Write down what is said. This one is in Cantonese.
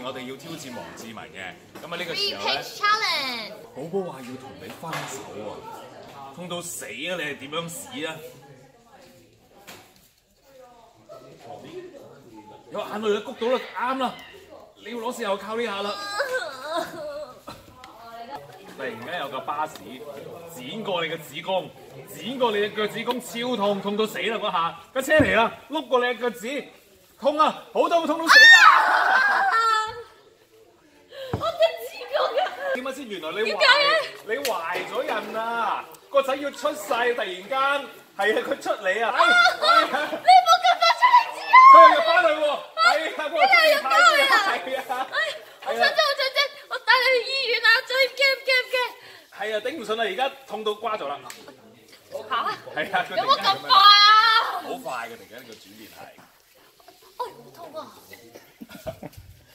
我哋要挑戰黃志文嘅，咁啊呢個時候咧，寶寶話要同你分手喎，痛到死啊！你係點樣死啊？有眼淚都谷到啦，啱啦，你要攞時候靠呢下啦。突然間有架巴士剪過你嘅子宮，剪過你嘅腳趾公，超痛，痛到死啦嗰下。架車嚟啦，碌過你嘅腳趾，痛啊，好痛，痛到死啊！點解先？原來你懷咗孕啊！個仔要出世，突然間係啊，佢出嚟啊！ 你冇咁快出嚟知啊！ 佢又要翻去喎，係啊，佢話你又要翻去啊！ 係啊， 我想我帶你去醫院啊！最驚！ 係啊，頂唔順啦，而家痛到瓜咗啦！ 嚇？ 係啊， 有冇咁快啊？ 好快嘅，突然間呢個轉變係。 哎，好痛啊！